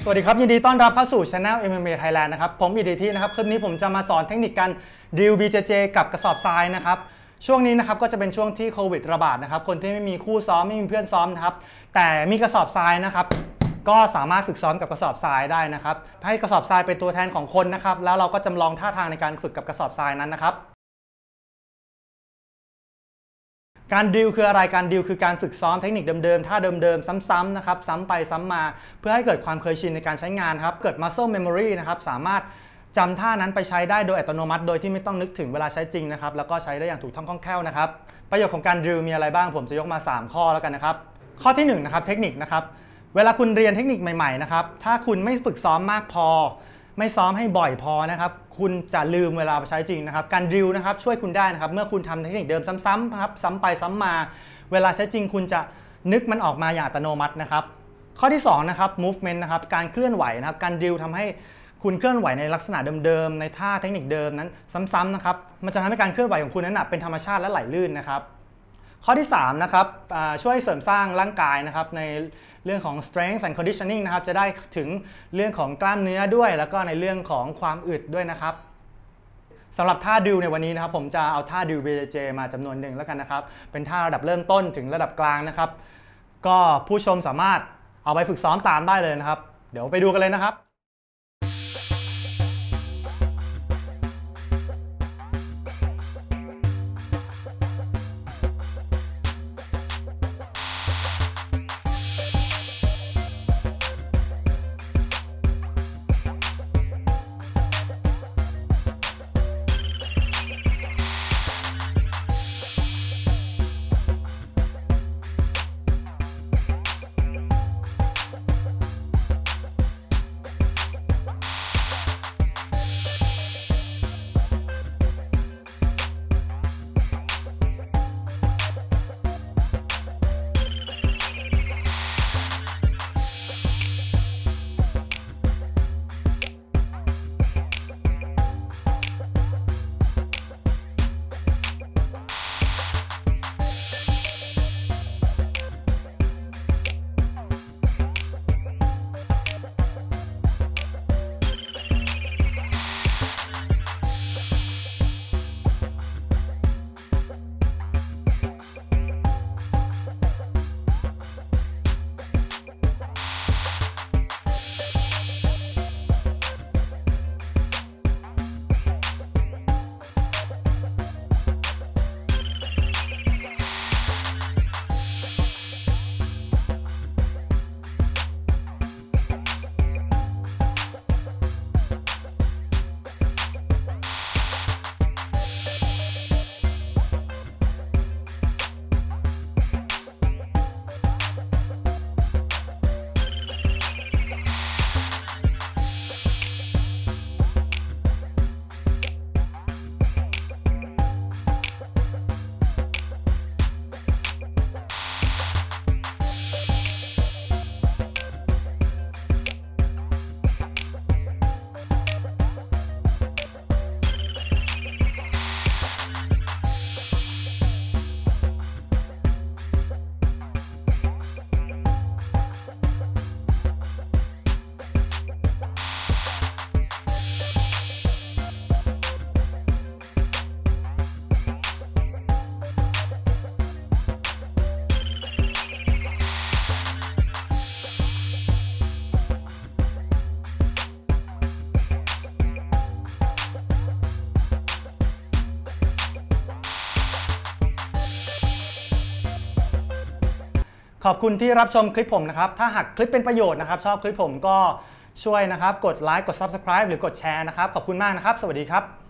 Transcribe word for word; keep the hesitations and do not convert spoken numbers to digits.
สวัสดีครับยินดีต้อนรับเข้าสู่ Channel เอ็ม เอ็ม เอ Thailand นะครับผมอีดีที่นะครับคลิปนี้ผมจะมาสอนเทคนิคการดิว บี เจ เจ กับกระสอบทรายนะครับช่วงนี้นะครับก็จะเป็นช่วงที่โควิดระบาดนะครับคนที่ไม่มีคู่ซ้อมไม่มีเพื่อนซ้อมนะครับแต่มีกระสอบทรายนะครับก็สามารถฝึกซ้อมกับกระสอบทรายได้นะครับให้กระสอบทรายเป็นตัวแทนของคนนะครับแล้วเราก็จำลองท่าทางในการฝึกกับกระสอบทรายนั้นนะครับการดิวคืออะไรการดิวคือการฝึกซ้อมเทคนิคเดิมๆท่าเดิมๆซ้ำๆนะครับซ้ำไปซ้ำมาเพื่อให้เกิดความเคยชินในการใช้งานครับเกิด muscle memory นะครับสามารถจำท่านั้นไปใช้ได้โดยอัตโนมัติโดยที่ไม่ต้องนึกถึงเวลาใช้จริงนะครับแล้วก็ใช้ได้อย่างถูกต้องคล่องแคล่วนะครับประโยชน์ของการดิวมีอะไรบ้างผมจะยกมาสามข้อแล้วกันนะครับข้อที่หนึ่งนะครับเทคนิคนะครับเวลาคุณเรียนเทคนิคใหม่ๆนะครับถ้าคุณไม่ฝึกซ้อมมากพอไม่ซ้อมให้บ่อยพอนะครับคุณจะลืมเวลาไปใช้จริงนะครับการดิวนะครับช่วยคุณได้นะครับเมื่อคุณทำเทคนิคเดิมซ้ำๆนะครับซ้ำไปซ้ำมาเวลาใช้จริงคุณจะนึกมันออกมาอย่างอัตโนมัตินะครับข้อที่สองนะครับ movement นะครับการเคลื่อนไหวนะครับการดิวทำให้คุณเคลื่อนไหวในลักษณะเดิมๆในท่าเทคนิคเดิมนั้นซ้ำๆนะครับมันจะทำให้การเคลื่อนไหวของคุณนั้นเป็นธรรมชาติและไหลลื่นนะครับข้อที่สามนะครับช่วยเสริมสร้างร่างกายนะครับในเรื่องของ strength and conditioning นะครับจะได้ถึงเรื่องของกล้ามเนื้อด้วยแล้วก็ในเรื่องของความอึดด้วยนะครับสำหรับท่าดิวในวันนี้นะครับผมจะเอาท่าดิว บี เจ เจ มาจำนวนหนึ่งแล้วกันนะครับเป็นท่าระดับเริ่มต้นถึงระดับกลางนะครับก็ผู้ชมสามารถเอาไปฝึกซ้อมตามได้เลยนะครับเดี๋ยวไปดูกันเลยนะครับขอบคุณที่รับชมคลิปผมนะครับถ้าหากคลิปเป็นประโยชน์นะครับชอบคลิปผมก็ช่วยนะครับกดไลค์กด ซับสไครบ์ หรือกดแชร์นะครับขอบคุณมากนะครับสวัสดีครับ